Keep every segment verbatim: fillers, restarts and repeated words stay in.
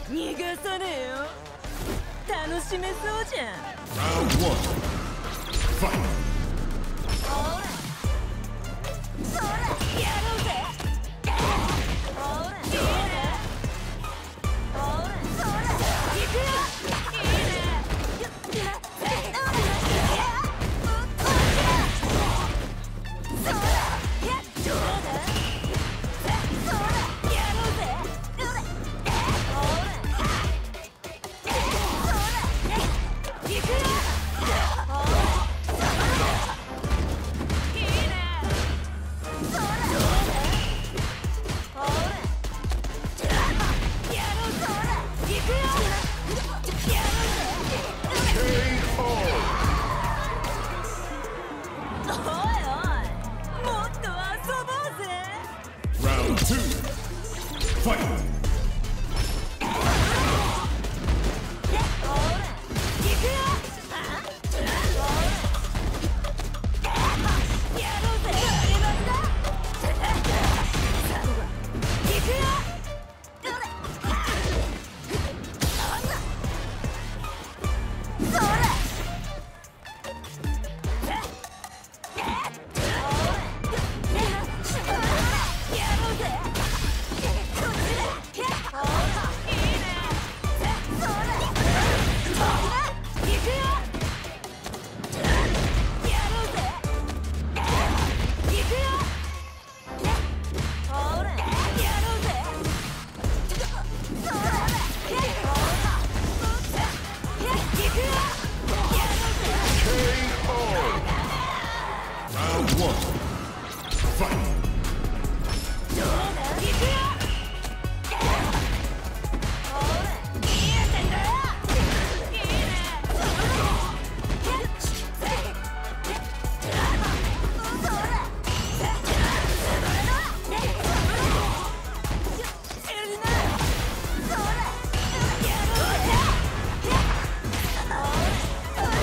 逃がさねえよ。楽しめそうじゃん。 Round one. Fight. ほらそらやろうぜ。ほらいいね。ほらそら行くよ。いいね。よっよっそらやっどうだ。そらやろうぜ。ほらほら行くよ。ほらいいね。そらどうだ。ほらやろう。そら行くよ。やろうぜ。 ケーオー. おいおいもっと遊ぼうぜ。 Round two. Fight. ほら行くよ。ほらやろうぜ。バリバリだ。行くよ。ほらそらやろうぜ。こっちだ。ほらいいね。そら行くよ。やろうぜ。行くよ。ほらやろうぜ。そら行くよ。やろうぜ。 ケーオー. Round one. Fight. どうだ。行くよ。ほら見えてんだよ。いいね。そらそらエルナそらやろうぜ。ほらそら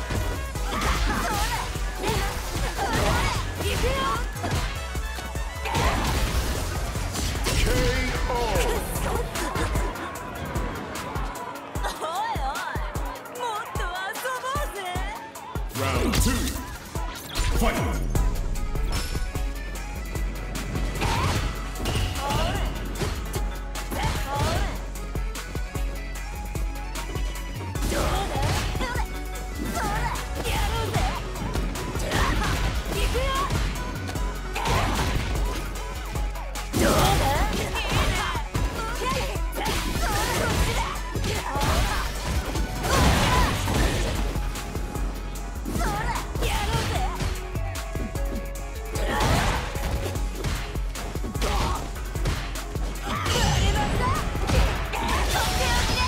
行くよ。 ケーオー. おいおいもっと遊ぼうぜ。 Round two. Fight. ほらほらどうだ。そらやろうぜ。行くよ。どうだ。いいね。そらこっちだ。そらやろうぜ。バリバリだ。とっておきだ。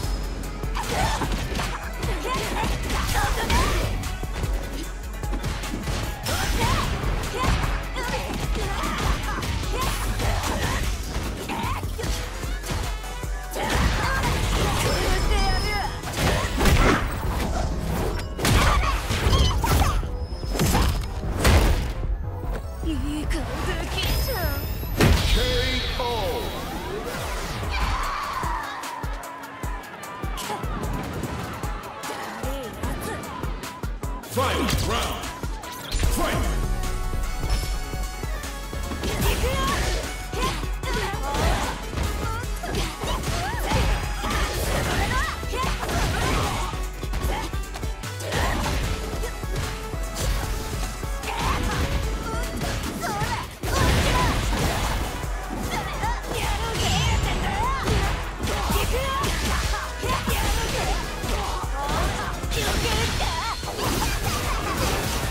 いい顔できんじゃん。 ケーオー. だれやつ。 Final round. Fight. 行くよ。そ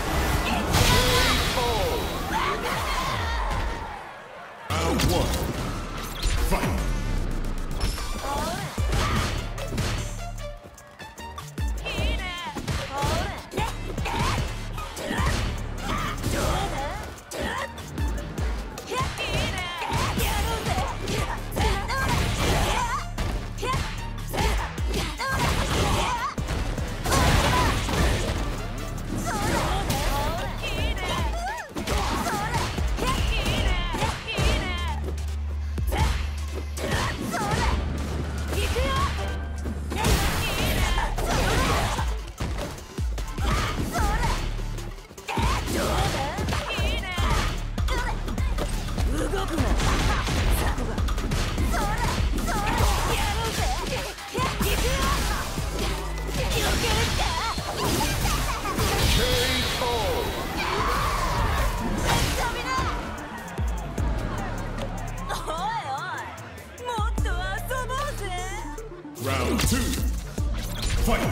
Round two. Fight.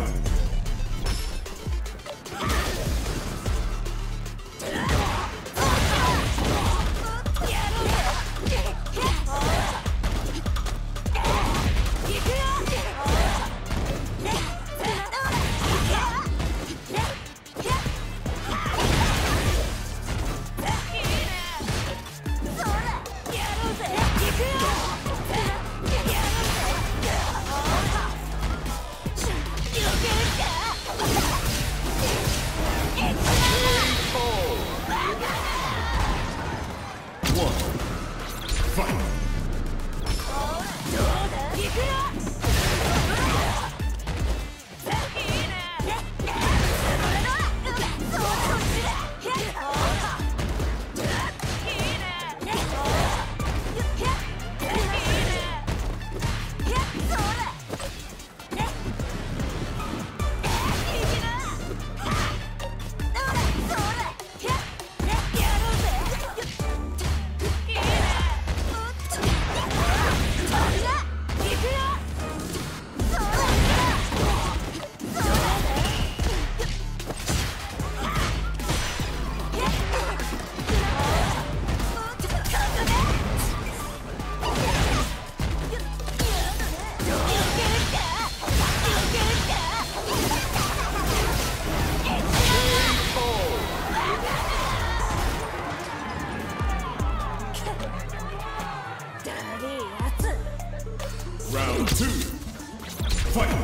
Round two. Fight.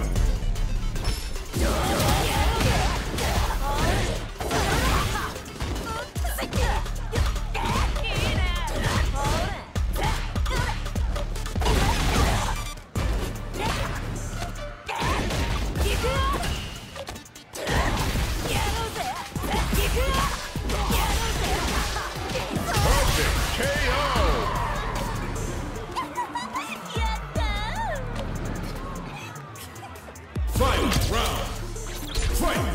Final round. Fight!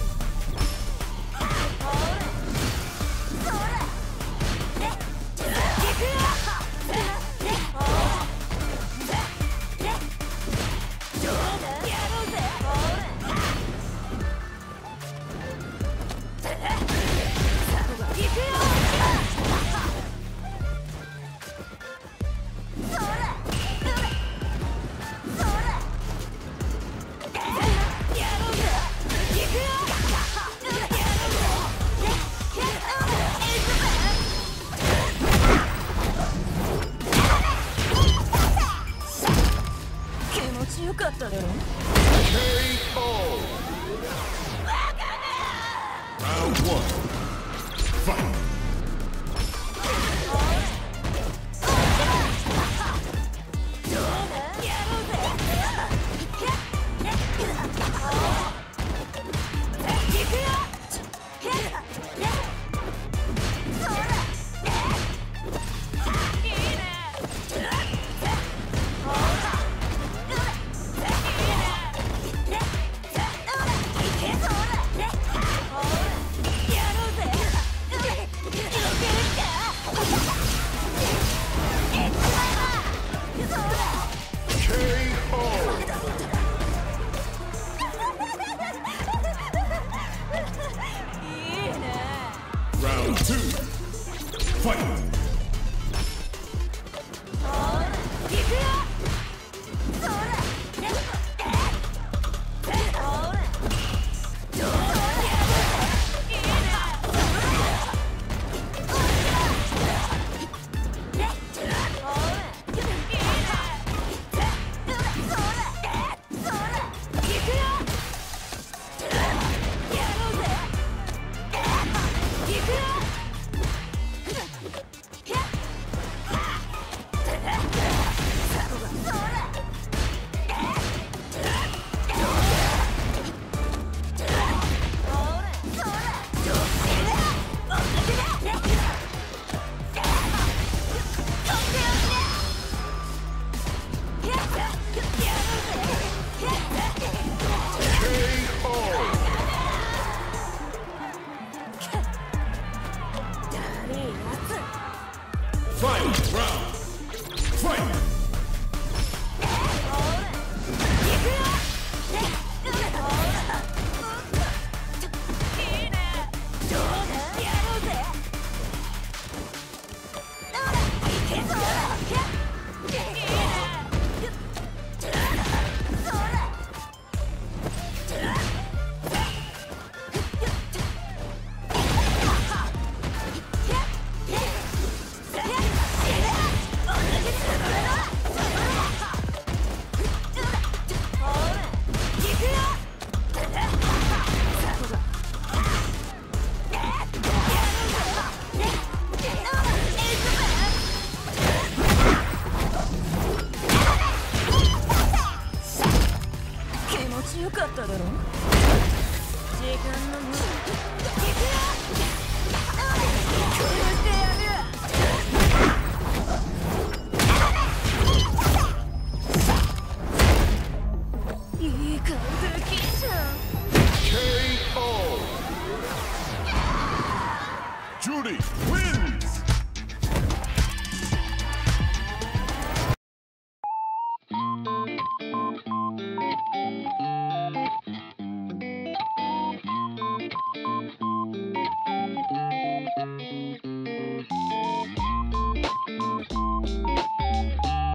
K O. Round one. Fight. 白かっただろ。時間の無駄。行くよ。潰してやる。